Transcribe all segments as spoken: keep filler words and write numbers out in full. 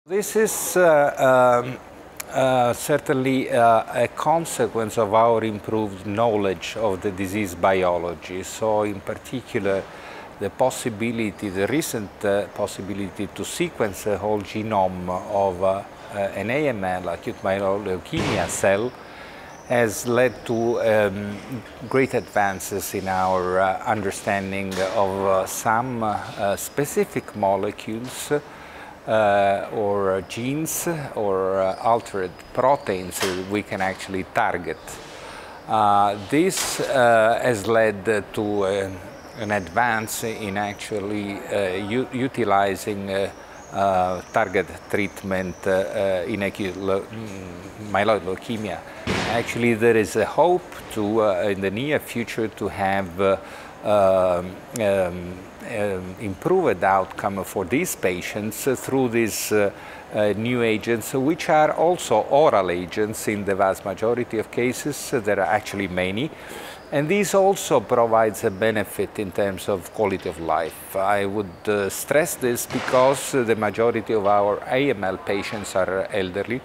This is uh, um, uh, certainly uh, a consequence of our improved knowledge of the disease biology. So in particular, the possibility, the recent uh, possibility to sequence the whole genome of uh, uh, an A M L, acute myeloid leukemia cell, has led to um, great advances in our uh, understanding of uh, some uh, specific molecules uh, or genes or uh, altered proteins that we can actually target. Uh, this uh, has led to uh, an advance in actually uh, utilizing uh, uh, target treatment uh, uh, in acute myeloid leukemia. Actually, there is a hope to, uh, in the near future, to have uh, um, um, um, improved outcome for these patients uh, through these uh, uh, new agents, which are also oral agents in the vast majority of cases. There are actually many. And this also provides a benefit in terms of quality of life. I would uh, stress this because the majority of our A M L patients are elderly.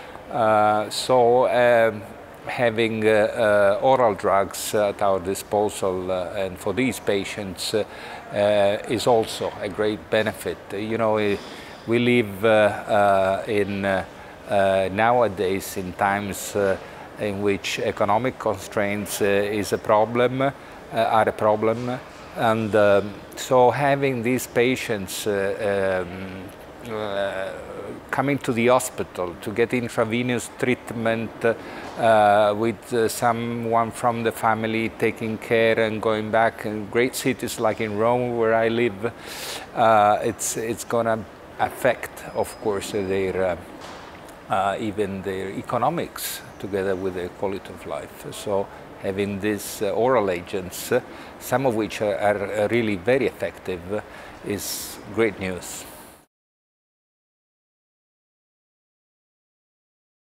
Uh, so um, having uh, uh, oral drugs at our disposal uh, and for these patients uh, uh, is also a great benefit. You know, we live uh, uh, in uh, uh, nowadays in times uh, in which economic constraints uh, is a problem, uh, are a problem, and um, so having these patients uh, um, uh, coming to the hospital to get intravenous treatment uh, with uh, someone from the family taking care and going back in great cities like in Rome where I live, uh, it's, it's going to affect, of course, their uh, uh, even their economics together with their quality of life. So having these uh, oral agents, uh, some of which are, are really very effective, uh, is great news.